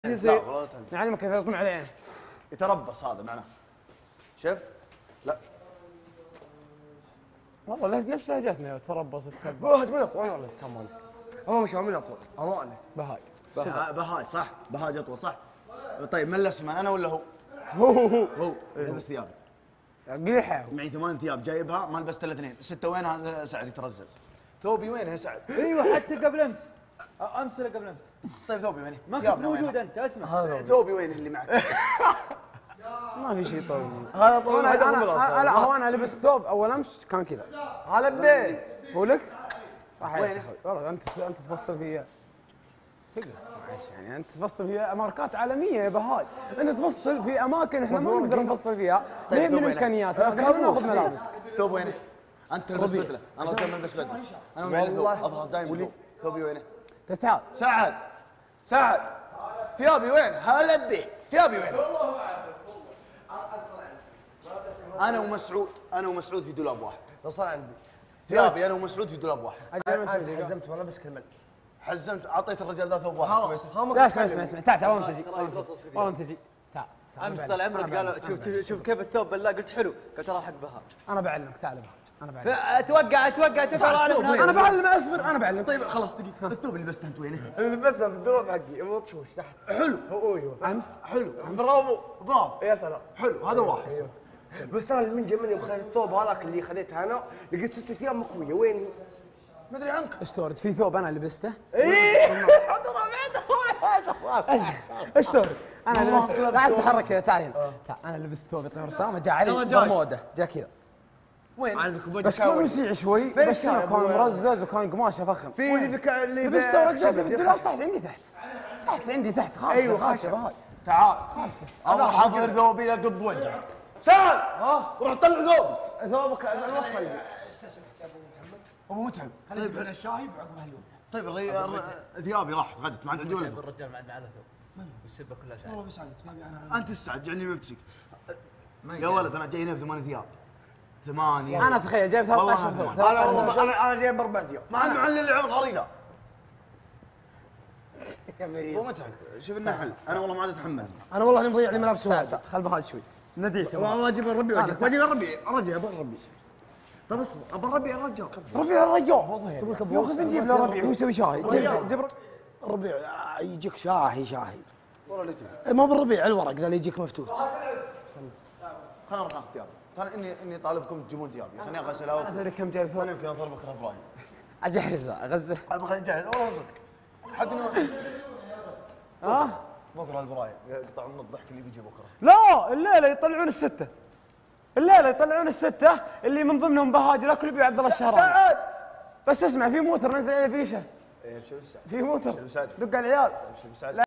يصير نعلمك كيف يطمع عليه. يتربص هذا معناه. شفت؟ لا والله نفس لهجتنا يتربص يتربص. واحد من الاخوان ولا تسمون هو مش عامل اطول امانه. بهاي بهاج صح؟ بهاج اطول صح؟ طيب من الاسمن انا ولا هو؟ هو لبس ثيابي قليحه معي 8 ثياب جايبها ما لبست الا 2 6 وينها سعد يترزز. ثوبي وينه يا سعد؟ ايوه حتى قبل امس ولا قبل امس. طيب ثوبي وينه؟ ما كنت موجود انت اسمع. ثوبي وين اللي معك؟ ما في شيء طويل. هذا طول هذا لا هو انا لبست ثوب اول امس كان كذا. هذا بيه هو لك؟ وينه؟ والله انت تفصل فيها. يعني انت تفصل في ماركات عالميه يا بهاي، انت تفصل في اماكن احنا ما نقدر نفصل فيها، ما من امكانياتنا، ناخذ ملابسك. ثوب وينه؟ انت تلبس بدله، انا تلبس بدله، انا معي ثوب اظهر دائما ثوبي وينه؟ تعال سعد ثيابي وين؟ هلا به ثيابي وين؟ انا ومسعود في دولاب واحد. لو صار عندي ثيابي انا ومسعود في دولاب واحد. انت حزمت ملابس كلمه حزمت اعطيت الرجال ذا ثوب واحد. لا اسمع تعال والله تجي تعال امس طال عمرك قالوا شوف كيف الثوب بالله قلت حلو قلت ترى حق بهاج. انا بعلمك تعال بهاج انا بعلمك. اتوقع انا بعلم اصبر انا بعلمك. طيب خلاص دقيقه الثوب اللي لبسته انت وينه؟ اللي لبسها في الدروب حقي مطشوش تحت. حلو هو ايوه امس حلو برافو برافو يا سلام حلو هذا واحد. بس انا من جمني يوم خذيت الثوب هذاك اللي خذيته انا لقيت 6 ثياب مكويه وين هي؟ ما ادري عنك. استورد في ثوب انا لبسته. ايه استورد انا لبست لا تتحرك كذا تعال هنا. انا لبست ثوب يطير رسامه جاء علي برموده جاء كذا. وين؟ عندك بس كان وسيع شوي بس كان مرزز وكان قماشه فخم. في اللي لبست ثوب في الدولاب تحت عندي تحت عندي تحت خاصه ايوه خاصه بهاي. تعال انا حاضر ثوبي لقط وجهك. سعد روح طلع ثوبي. ثوبك الوصل ابو متعب. طيب احنا الشاي بعقب هاليوم. طيب ثيابي راحت غدت ما عندي ولا ثوب. الرجال ما عنده على ثوب والسبه كلها شاي. والله بسعد ثيابي انا. انت السعد جعلني بمسك. يا ولد انا جاي هنا ب8 ثياب. 8 انا تخيل جايب 13 ثوب. انا والله انا جايب 4 ثياب. ما عاد معلل اللي عرض خريطه. يا مريض ابو متعب شوف لنا حل انا والله ما عاد اتحمل. انا والله مضيع لي ملابس واجد. خل بهاي شوي نديك واجب الربيع واجب الربيع ارجع ابو الربيع. طب اصبر ابو الربيع الرجال ربيع الرجال ياخذ نجيب له ربيع هو يسوي شاي. جيب الربيع يجيك شاهي والله اللي تبي. ما بالربيع الورق ذا اللي يجيك مفتوح. خلنا نروح ناخذ ثياب. ترى اني طالبكم تجيبون ثيابي خليني اغسلها. ادري كم جايب ثوب. انا يمكن اضربك ابراهيم. اجهزها اغزه. ابغى اجهز والله صدق. حد بكره البرايم يقطعون الضحك اللي بيجي بكره. لا الليله يطلعون السته. الليله يطلعون السته اللي من ضمنهم بهاج لا كل عبد الله الشهراني. بس اسمع في موتر نزل عليه فيشه. ايه بشر السعد. في موتر دق على العيال.